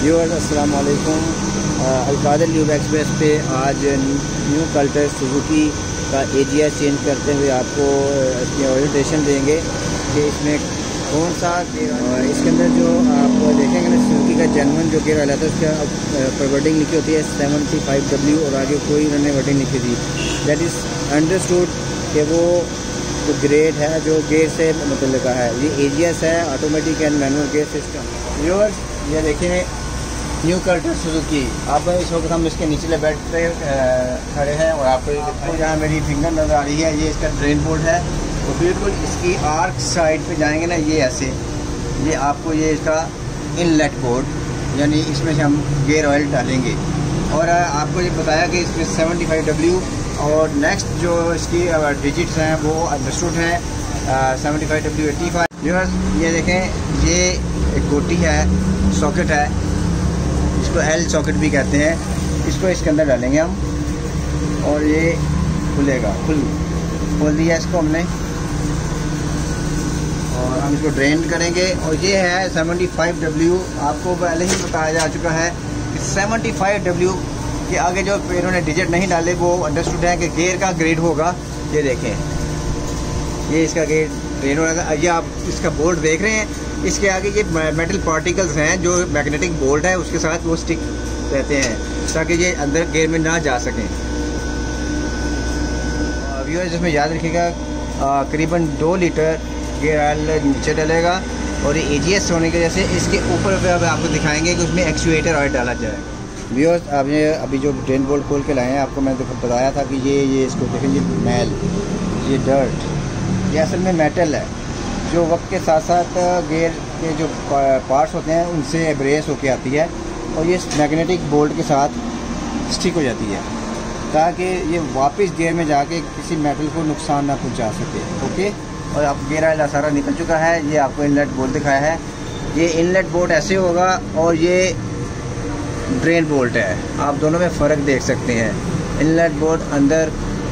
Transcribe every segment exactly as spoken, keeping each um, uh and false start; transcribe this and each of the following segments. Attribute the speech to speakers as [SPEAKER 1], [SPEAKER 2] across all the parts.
[SPEAKER 1] Viewers अस्सलाम वालेकुम। Al-Qadir lube express पे आज न्यू कल्टर सुजुकी का एजीआर चेंज करते हुए आपको इसकी ओरिएंटेशन देंगे कि इसमें कौन सा गेयर। इसके अंदर जो आप देखेंगे ना, सुजुकी का जेन्युइन जो गेयर वाला था उसका पर वर्डिंग लिखी होती है सेवेंटी फाइव डब्ल्यू और आगे कोई उन्होंने वर्डिंग लिखी थी। दैट इज़ अंडरस्टूड कि वो जो ग्रेड है जो गेयर से मतलब है। ये एजीएस है, automatic and manual gear system. Viewers ये देखें न्यू कल्टर सुजुकी। अब इस वक्त हम इसके निचले बेड पे खड़े हैं और आपको जहाँ मेरी फिंगर नज़र आ रही है ये इसका ड्रेन बोर्ड है। तो बिल्कुल इसकी आर्क साइड पे जाएंगे ना, ये ऐसे ये आपको ये इसका इनलेट बोर्ड, यानी इसमें से हम गेयर ऑयल डालेंगे। और आपको ये बताया कि इसमें सेवेंटी फाइव डब्ल्यू और नेक्स्ट जो इसकी डिजिट्स हैं वो अंडरस्टूड हैं seventy five W eighty five. Viewers ये देखें, ये एक गोटी है, सॉकेट है, इसको एल सॉकेट भी कहते हैं। इसको इसके अंदर डालेंगे हम और ये खुलेगा। खुल खोल दिया इसको हमने और हम इसको ड्रेन करेंगे। और ये है सेवेंटी फाइव डब्ल्यू। आपको पहले ही बताया जा चुका है कि सेवेंटी फाइव डब्ल्यू के आगे जो इन्होंने डिजिट नहीं डाले वो अंडरस्टूड है कि गेयर का ग्रेड होगा। ये देखें, ये इसका गेयर ड्रेन हो रहा है। ये आप इसका बोल्ट देख रहे हैं, इसके आगे ये मेटल पार्टिकल्स हैं जो मैग्नेटिक बोल्ट है उसके साथ वो स्टिक रहते हैं ताकि ये अंदर गेयर में ना जा सकें। व्यूअर्स इसमें याद रखिएगा करीबन दो लीटर गेयर ऑयल नीचे डलेगा और ये एजीएस होने की वजह से इसके ऊपर पे अब आपको दिखाएंगे कि उसमें एक्चुएटर ऑयल डाला जाएगा। व्यूअर्स आपने अभी जो ड्रेन बोल्ट खोल के लाए हैं, आपको मैंने बताया था कि ये ये इसको देखें, ये मैल, ये डर्ट, ये असल में मेटल है जो वक्त के साथ साथ गेयर के जो पार्ट्स होते हैं उनसे एब्रेस होके आती है और ये मैग्नेटिक बोल्ट के साथ स्टिक हो जाती है ताकि ये वापस गेयर में जाके किसी मेटल को नुकसान ना पहुंचा सके। ओके, और अब गेयर ऑयल सारा निकल चुका है। ये आपको इनलेट बोल्ट दिखाया है, ये इनलेट बोल्ट ऐसे होगा और ये ड्रेन बोल्ट है। आप दोनों में फ़र्क देख सकते हैं। इनलेट बोल्ट अंदर,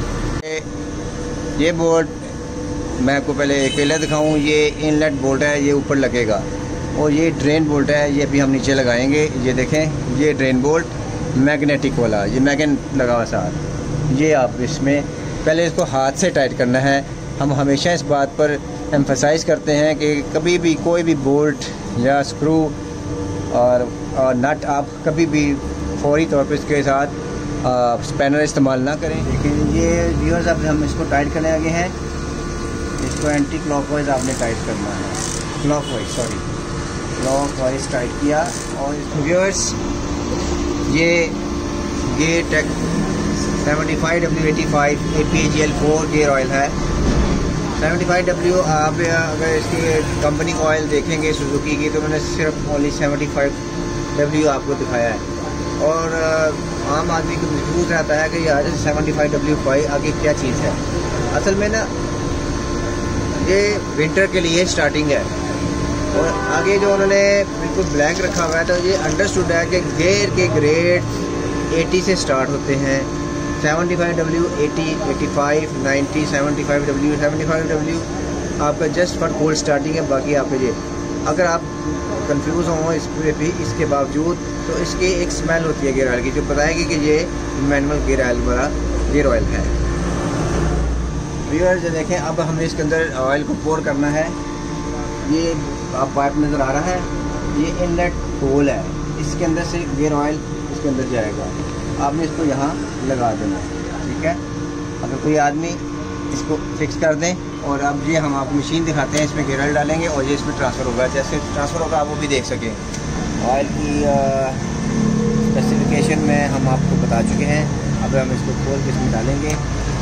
[SPEAKER 1] ये बोल्ट मैं आपको पहले पहले दिखाऊं, ये इनलेट बोल्ट है, ये ऊपर लगेगा और ये ड्रेन बोल्ट है, ये भी हम नीचे लगाएंगे। ये देखें, ये ड्रेन बोल्ट मैग्नेटिक वाला, ये मैग्नेट लगा हुआ साथ। ये आप इसमें पहले इसको हाथ से टाइट करना है। हम हमेशा इस बात पर एम्फसाइज़ करते हैं कि कभी भी कोई भी बोल्ट या स्क्रू और, और नट आप कभी भी फौरी तौर पर इसके साथ स्पैनर इस्तेमाल ना करें। लेकिन ये व्यूअर्स अब हम इसको टाइट करने लगे हैं। इसको एंटी क्लॉकवाइज आपने टाइट करना है, क्लॉकवाइज सॉरी क्लॉकवाइज टाइट किया। और व्यूअर्स ये gear tech seventy five W eighty five A P G L four gear oil है। सेवेंटी फाइव डब्ल्यू आप अगर इसकी कंपनी का ऑयल देखेंगे सुजुकी की तो उन्होंने सिर्फ ओनली सेवेंटी फाइव डब्ल्यू आपको दिखाया है और आम आदमी को महसूस रहता है कि यार सेवेंटी फाइव डब्ल्यू फाइव आगे क्या चीज़ है। असल में ना ये विंटर के लिए स्टार्टिंग है और आगे जो उन्होंने बिल्कुल ब्लैंक रखा हुआ है तो ये अंडरस्टूड है कि गेयर के ग्रेड एटी से स्टार्ट होते हैं। Seventy five W, eighty, eighty five, ninety, seventy five W, seventy five W आपका जस्ट फॉर कोल्ड स्टार्टिंग है। बाकी आपके ये अगर आप कंफ्यूज हों इस पे भी इसके बावजूद तो इसकी एक स्मेल होती है गेयर ऑयल की जो बताएगी कि ये मैनुअल गेयर ऑयल वाला गेयर ऑयल है। व्यूअर्स देखें, अब हमें इसके अंदर ऑयल को पोर करना है। ये आप पाइप नज़र आ रहा है, ये इनलेट होल है, इसके अंदर से गेयर ऑयल इसके अंदर जाएगा। आपने इसको यहाँ लगा देना है, ठीक है। अगर कोई आदमी इसको फिक्स कर दें और अब ये हम आपको मशीन दिखाते हैं, इसमें गेयर ऑयल डालेंगे और ये इसमें ट्रांसफ़र होगा। जैसे ट्रांसफ़र होगा आप वो भी देख सकें। ऑयल की स्पेसिफिकेशन में हम आपको बता चुके हैं। अब हम इसको खोल के इसमें डालेंगे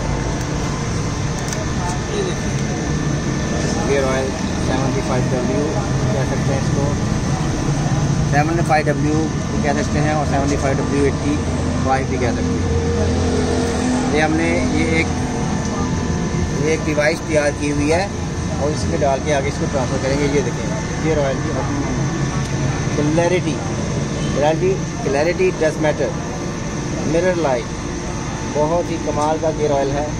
[SPEAKER 1] gear oil seventy five W कह सकते हैं इसको, सेवेंटी फाइव डब्ल्यू भी कह सकते हैं और seventy five W eighty five भी कह सकते हैं। ये हमने ये एक ये एक डिवाइस तैयार की हुई है और इसमें डाल के आगे इसको ट्रांसफ़र करेंगे। ये देखें, गेयर ऑयल की clarity clarity clarity does matter, mirror light, बहुत ही कमाल का गेयर ऑयल है।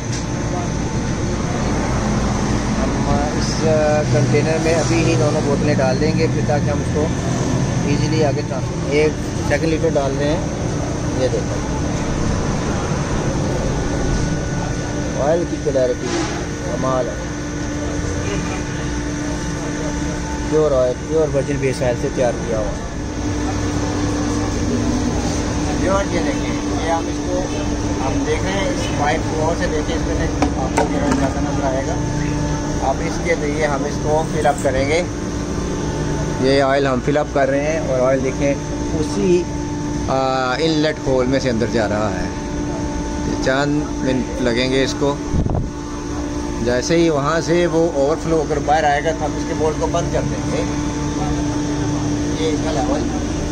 [SPEAKER 1] इस कंटेनर में अभी ही दोनों बोतलें डाल देंगे फिर ताकि हम उसको इजीली आगे ट्रांसफर। एक सेकंड लीटर डाल रहे हैं, ये देखो ऑयल की क्लैरिटी कमाल है। Pure oil, pure virgin base oil से तैयार किया हुआ। प्योर ये देखिए, ये आप इसको आप देख रहे हैं, इस पाइप को और से देखिए, इसमें आपको ज़्यादा नजर आएगा। अब इसके लिए हम इसको फिलअप करेंगे। ये ऑयल हम फिलअप कर रहे हैं और ऑयल देखें उसी इनलेट होल में से अंदर जा रहा है। चंद मिनट लगेंगे इसको। जैसे ही वहाँ से वो ओवरफ्लो होकर बाहर आएगा तो हम इसके बोल्ट को बंद कर देंगे। ये इसका लेवल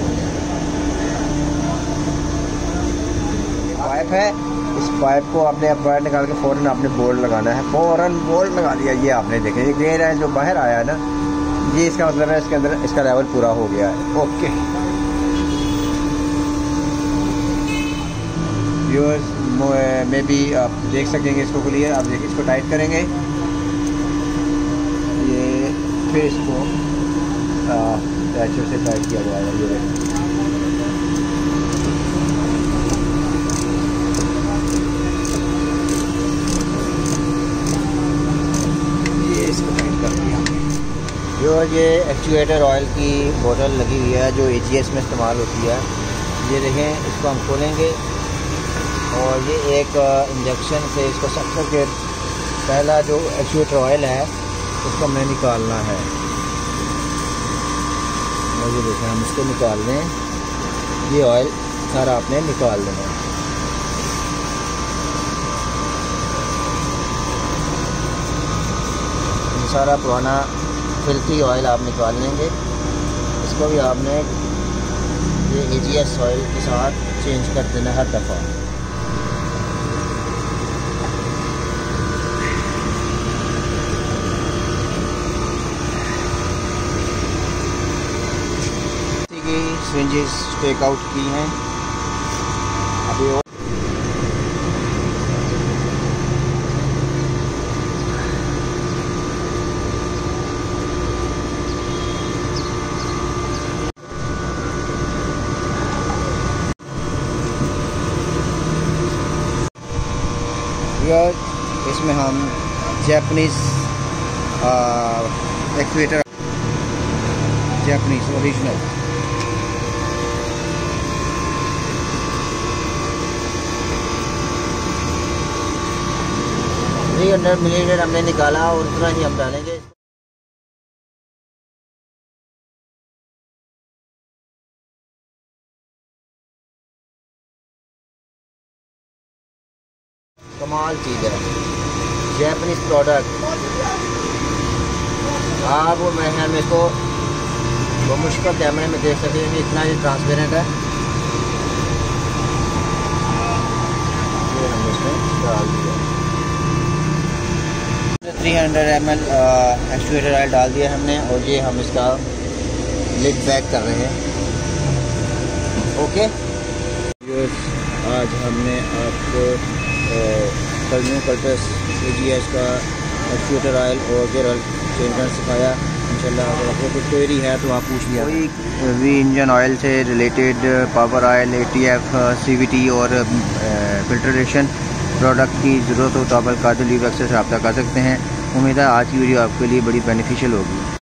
[SPEAKER 1] पाइप है, इस पाइप को आपने अब बाहर निकाल के फ़ौरन आपने बोल्ट लगाना है। फ़ौरन बोल्ट लगा दिया। ये आपने देखे ये गेयर है जो बाहर आया है ना, ये इसका मतलब है इसके अंदर इसका लेवल पूरा हो गया है। ओके व्यूअर्स, मे बी आप देख सकेंगे इसको क्लियर। आप देखिए, इसको टाइट करेंगे, ये फिर इसको अच्छे से टाइट किया जाएगा। ये ये इसको टाइट कर दिया। जो ये एक्चुएटर ऑयल की बोतल लगी हुई है जो ए जी एस में इस्तेमाल होती है। ये देखें, इसको हम खोलेंगे और ये एक इंजेक्शन से इसको सब करके पहला जो एक्चुएटर ऑयल है उसको हमें निकालना है। और ये देखें, हम इसको निकाल लें। ये ऑयल सारा आपने निकाल देना है। सारा पुराना फिल्थी ऑयल आप निकाल लेंगे। इसको भी आपने ये ए जी एस ऑयल के साथ चेंज कर देना हर दफ़ा। स्विंजेस टेक आउट की हैं अभी। और इसमें हम Japanese actuator, Japanese original three hundred millilitre हमने निकाला और उतना ही हम डालेंगे। कमाल चीज़ है, जापानीज प्रोडक्ट। आप वो मैं हम इसको वो मुश्किल कैमरे में देख सकते हैं, इतना ये ट्रांसपेरेंट है। ये हम इसमें डाल दिया। Three hundred M L actuator oil डाल दिया हमने और ये हम इसका लिड बैक कर रहे हैं। ओके, आज हमने आपको कलियों कल्टस ए जी एस का एक्चुएटर ऑयल और गेयर ऑयल चेंज करना सिखाया। इंशाल्लाह अगर आपको कुछ क्वेरी है तो आप पूछ लिया। कोई भी इंजन ऑयल से related power oil, A T F, C V T और फिल्ट्रेशन प्रोडक्ट की ज़रूरत हो तो आप अलकादिर लीव एक्सेस से रब्ता कर सकते हैं। उम्मीद है आज की वीडियो आपके लिए बड़ी बेनिफिशियल होगी।